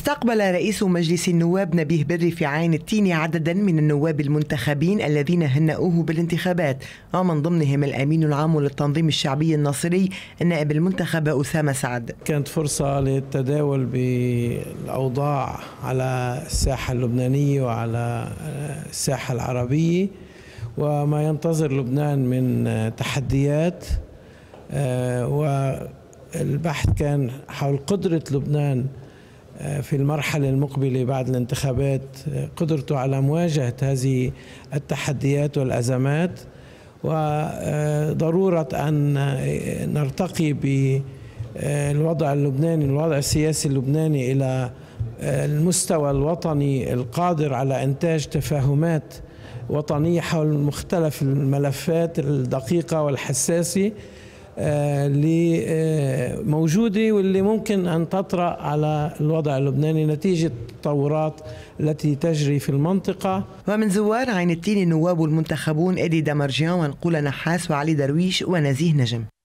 استقبل رئيس مجلس النواب نبيه بري في عين التين عددا من النواب المنتخبين الذين هنأوه بالانتخابات، ومن ضمنهم الأمين العام للتنظيم الشعبي الناصري النائب المنتخب أسامة سعد. كانت فرصة للتداول بالأوضاع على الساحة اللبنانية وعلى الساحة العربية وما ينتظر لبنان من تحديات، والبحث كان حول قدرة لبنان في المرحلة المقبلة بعد الانتخابات، قدرته على مواجهة هذه التحديات والأزمات، وضرورة أن نرتقي بالوضع اللبناني الوضع السياسي اللبناني إلى المستوى الوطني القادر على إنتاج تفاهمات وطنية حول مختلف الملفات الدقيقة والحساسة اللي موجودة واللي ممكن أن تطرأ على الوضع اللبناني نتيجة التطورات التي تجري في المنطقة. ومن زوار عين التين النواب المنتخبون إدي دمرجيان ونقول نحاس وعلي درويش ونزيه نجم.